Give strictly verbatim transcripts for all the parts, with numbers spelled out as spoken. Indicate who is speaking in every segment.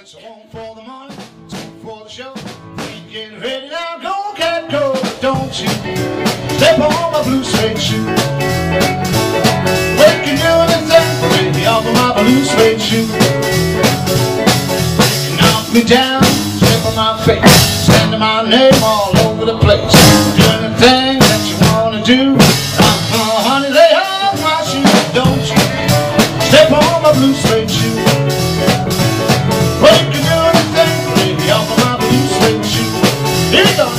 Speaker 1: It's one for the morning, two for the show. We get ready now, go cat go. Don't you step on my blue suede shoe. We can do anything, baby, off of my blue suede shoe. Knock me down, step on my face, sending my name all over the place. Do anything that you wanna do. Uh-huh, honey, lay off my shoes. Don't you step on my blue suede shoe. Well, you can do anything, baby, off of my blue suede shoe. Here you go.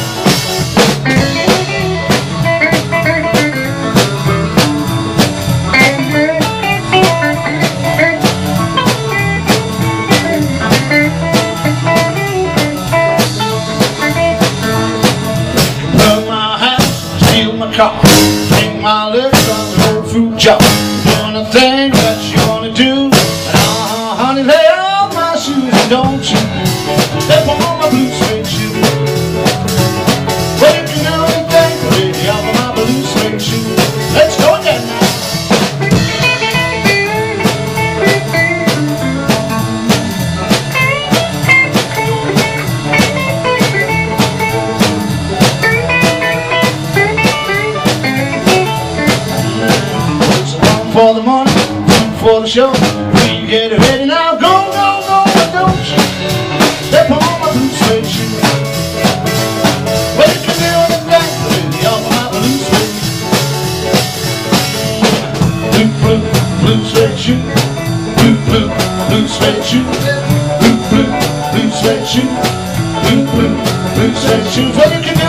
Speaker 1: Burn my house, steal my car, take my lips on the old fruit jar. Do anything that you wanna do. Uh-huh, honey, lay off my shoes. Don't you step on my blue suede shoe. Well, you can do anything, baby, off of my blue suede shoe. Let's go again now. It's one for the morning, two for the show. We get ready now, go, go, go. Don't you step on my blue suede shoe. Well, you can do anything, baby, off of my blue suede shoe. Blue, blue, blue suede shoe. Blue, blue, blue suede shoe. Blue, blue, blue suede shoe. Blue, blue, blue suede shoes. Well, you can do